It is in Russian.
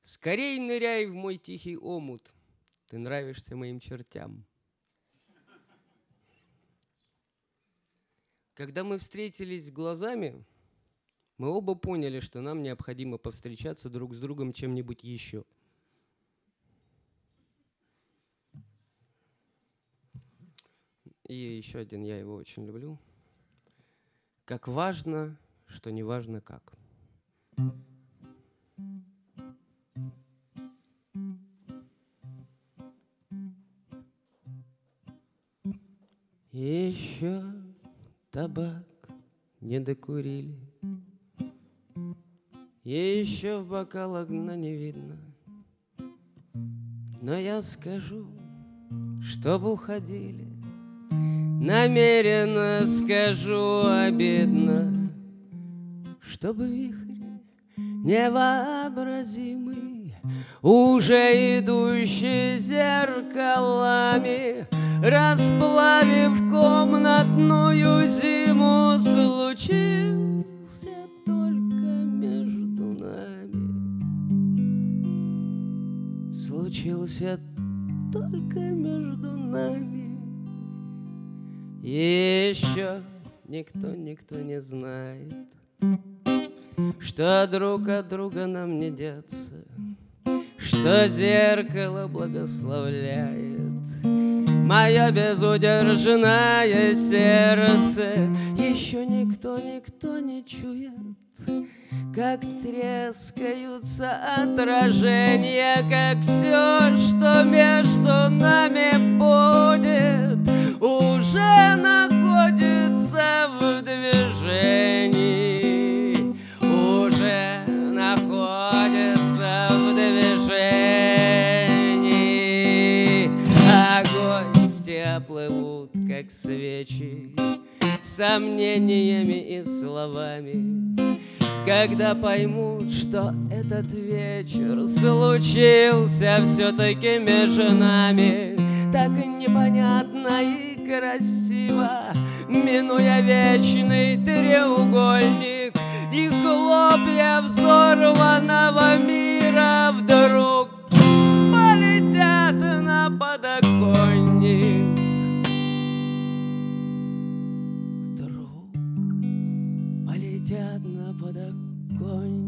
Скорей ныряй в мой тихий омут, ты нравишься моим чертям. Когда мы встретились глазами, мы оба поняли, что нам необходимо повстречаться друг с другом чем-нибудь еще. И еще один, я его очень люблю. Как важно, что не важно как. Еще табак не докурили, еще в бокалах дна не видно. Но я скажу, чтоб уходили, намеренно скажу обидно, чтобы вихрь невообразимый, уже идущий зеркалами, расплавив комнатную зиму, случился только между нами. Случился только между нами. Еще никто не знает, что друг от друга нам не деться, что зеркало благословляет мое безудержное сердце. Еще никто не чует, как трескаются отражения, как все, что между нами будет, уже находится в движении, уже находится в движении. А гости плывут, как свечи, сомнениями и словами, когда поймут, что этот вечер случился все-таки между нами, так непонятно и красиво, минуя вечный треугольник и хлопья взорванного мира, вдруг полетят на подоконник. Вдруг полетят на подоконник.